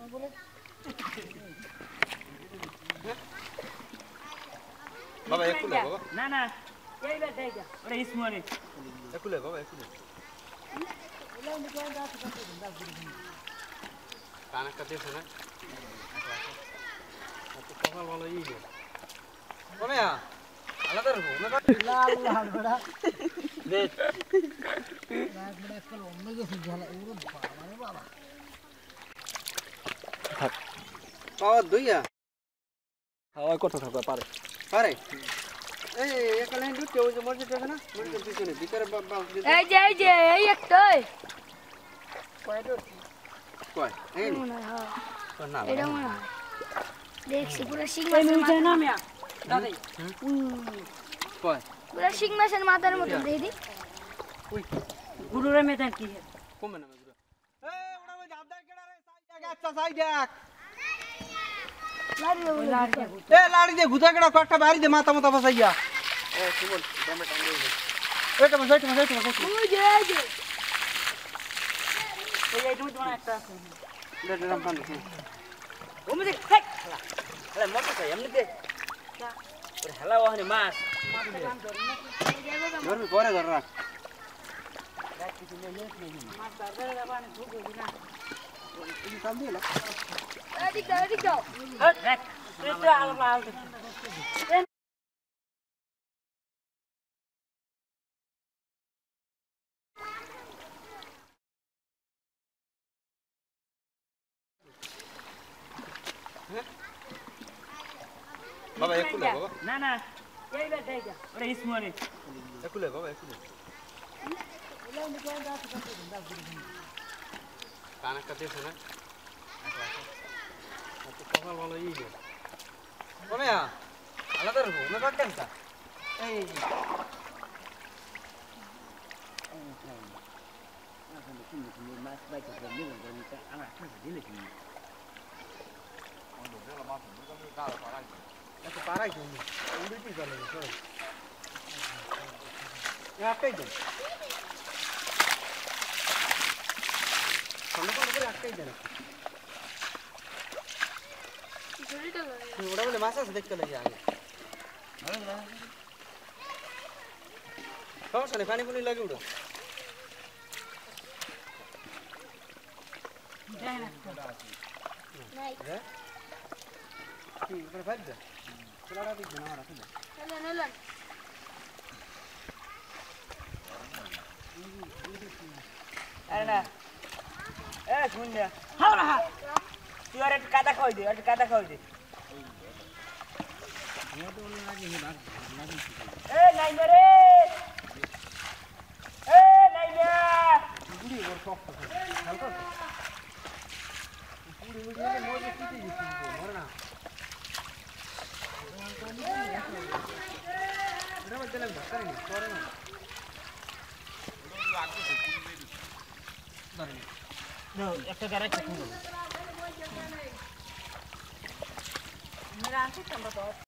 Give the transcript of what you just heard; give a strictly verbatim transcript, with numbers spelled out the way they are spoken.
বাবা একটু লে বাবা না না এই বে দেখ ওরে ইসমনে একটু লে বাবা একটু লে কানাকটা দেছে না তো কপাল ভালো ই গে কমেয়া আলাদা রাখো না লাল লাল বড়া দে এক মিনিট কল অন্য কিছু ঝালা ওরে বাবা রে বাবা থাক পাওয়া দইয়া হাওয়া কত থাকবে পারে পারে এই একালে হিন্দু কেউ যে মরছে দেখে না মরছে পিছনে ভিতরে বাবা এই যে এই যে এই একটাই কয় কয় এই মনে হয় কয় না এটা মনে হয় দেখছি পুরো শিং এই মাছের মিছে মাথা না মিয়া দাদি কয় পুরো শিং মাছের মাথার মতো দেখি দি ওই গুরুরে মেদান কি হে কমে না মেগুরা এই ওড়া ওই জাদা কেডা রে সাই দেখ আচ্ছা সাই দেখ লাড়ি ওই লাড় কে এ লাড়ি দে গুদা কেডা কয়েকটা বাড়ি দে মাথা মাথা বসাইয়া এ সুমন দমে টাঙ্গে দে এটা বসাই এটা বসাই এটা বসাই ওই যে এই যে এই এই তুমি তোমার একটা আছে দে দে রাম পানি ও মিছে হেক আরে মত চাই এমনি দে ওরে হেলা ওখানে মাছ ধরবি পরে ধর রাখ মাছ ধরে রাবানে খুব হই না তুমি কাম দিলা এদিক দাও এদিক দাও দেখ তুই তো আলো লাল বাবা একটু লে বাবা না না এই বে দেখ ওরে ইসমনে একটু লে বাবা একটু লে কানাকটা দেছে না তো কপাল ভালো ই গে কমেয়া আলাদা রাখো না কাটতেন কা এই এত পারাই তুমি উড়িটি চলে চলে একটাই দেন সামনে কোন করে একটাই দেন ওটা বলে মাছ আছে দেখতে লাগে আগে সমস্যা নেই পানি পুনি লাগে উড়ো নাই হ্যাঁ কি করে ফাইল দে চলাটা দিক না রাখি দে চলো চলো আরে না এ শুন দে হাওড়া হা তুই আরে কাদা খাওয়াই দে আরে কাদা খাওয়াই দে এ নাই রে এ নাই রে গুড়ি ওর সব হালকা গুড়ি গুড়ি এর মধ্যে কি কি দিছিস মরে না এটা মধ্যে লাগবে করে নি করে না নো একটা গাড়ি চাকুন মেরা আছে তোমরা তো